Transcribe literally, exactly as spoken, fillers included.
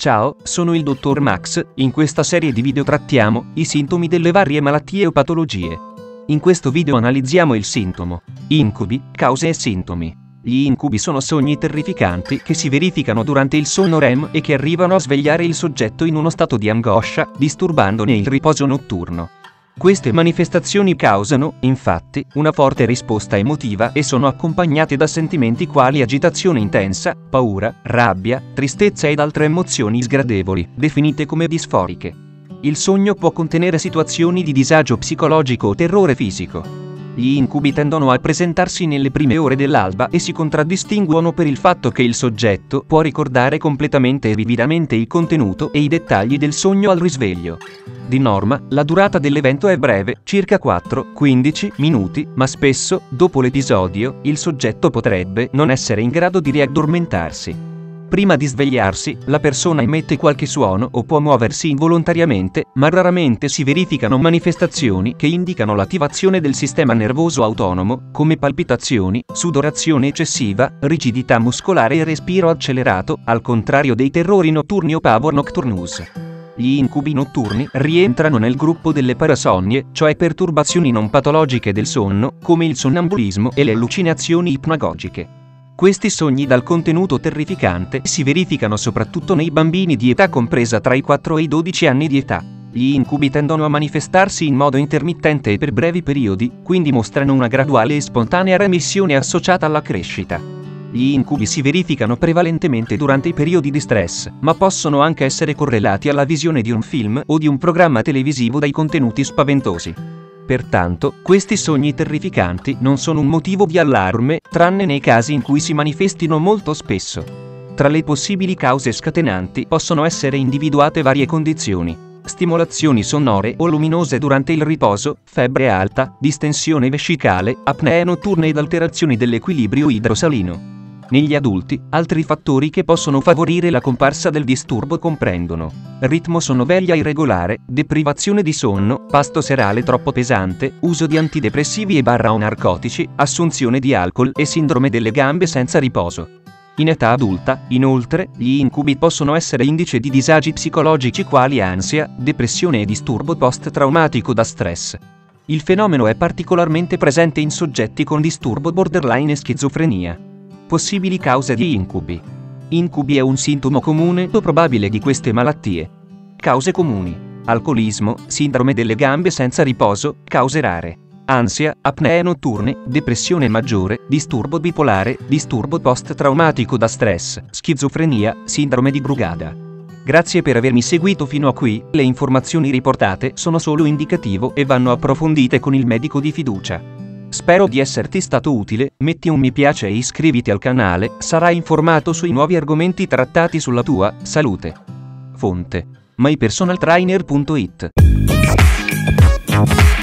Ciao, sono il dottor Max. In questa serie di video trattiamo i sintomi delle varie malattie o patologie. In questo video analizziamo il sintomo incubi, cause e sintomi. Gli incubi sono sogni terrificanti che si verificano durante il sonno R E M e che arrivano a svegliare il soggetto in uno stato di angoscia, disturbandone il riposo notturno. Queste manifestazioni causano, infatti, una forte risposta emotiva e sono accompagnate da sentimenti quali agitazione intensa, paura, rabbia, tristezza ed altre emozioni sgradevoli, definite come disforiche. Il sogno può contenere situazioni di disagio psicologico o terrore fisico. Gli incubi tendono a presentarsi nelle prime ore dell'alba e si contraddistinguono per il fatto che il soggetto può ricordare completamente e vividamente il contenuto e i dettagli del sogno al risveglio. Di norma, la durata dell'evento è breve, circa quattro quindici minuti, ma spesso, dopo l'episodio, il soggetto potrebbe non essere in grado di riaddormentarsi. Prima di svegliarsi, la persona emette qualche suono o può muoversi involontariamente, ma raramente si verificano manifestazioni che indicano l'attivazione del sistema nervoso autonomo, come palpitazioni, sudorazione eccessiva, rigidità muscolare e respiro accelerato, al contrario dei terrori notturni o pavor nocturnus. Gli incubi notturni rientrano nel gruppo delle parasonnie, cioè perturbazioni non patologiche del sonno, come il sonnambulismo e le allucinazioni ipnagogiche. Questi sogni dal contenuto terrificante si verificano soprattutto nei bambini di età compresa tra i quattro e i dodici anni di età. Gli incubi tendono a manifestarsi in modo intermittente e per brevi periodi, quindi mostrano una graduale e spontanea remissione associata alla crescita. Gli incubi si verificano prevalentemente durante i periodi di stress, ma possono anche essere correlati alla visione di un film o di un programma televisivo dai contenuti spaventosi. Pertanto, questi sogni terrificanti non sono un motivo di allarme, tranne nei casi in cui si manifestino molto spesso. Tra le possibili cause scatenanti possono essere individuate varie condizioni: stimolazioni sonore o luminose durante il riposo, febbre alta, distensione vescicale, apnee notturne ed alterazioni dell'equilibrio idrosalino. Negli adulti, altri fattori che possono favorire la comparsa del disturbo comprendono ritmo sonno-veglia irregolare, deprivazione di sonno, pasto serale troppo pesante, uso di antidepressivi e barra o narcotici, assunzione di alcol e sindrome delle gambe senza riposo. In età adulta, inoltre, gli incubi possono essere indice di disagi psicologici quali ansia, depressione e disturbo post-traumatico da stress. Il fenomeno è particolarmente presente in soggetti con disturbo borderline e schizofrenia. Possibili cause di incubi. Incubi è un sintomo comune o probabile di queste malattie. Cause comuni: alcolismo, sindrome delle gambe senza riposo, cause rare: ansia, apnee notturne, depressione maggiore, disturbo bipolare, disturbo post-traumatico da stress, schizofrenia, sindrome di Brugada. Grazie per avermi seguito fino a qui. Le informazioni riportate sono solo indicativo e vanno approfondite con il medico di fiducia. Spero di esserti stato utile, metti un mi piace e iscriviti al canale, sarai informato sui nuovi argomenti trattati sulla tua salute. Fonte: my personal trainer punto it